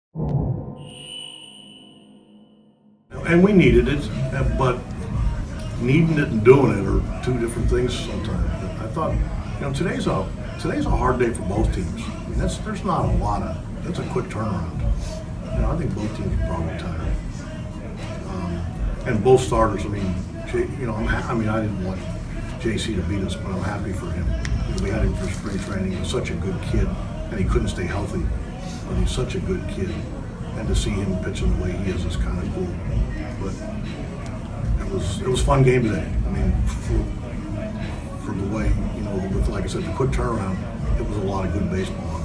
And we needed it, but needing it and doing it are two different things sometimes. I thought, today's a hard day for both teams. I mean, there's not a lot of, that's a quick turnaround. I think both teams are probably tired. And both starters, I mean, I didn't want JC to beat us, but I'm happy for him. We had him for spring training. He's such a good kid, and he couldn't stay healthy, but he's such a good kid. And to see him pitching the way he is kind of cool. But it was a fun game today. I mean, for the way, with, like I said, the quick turnaround, it was a lot of good baseball.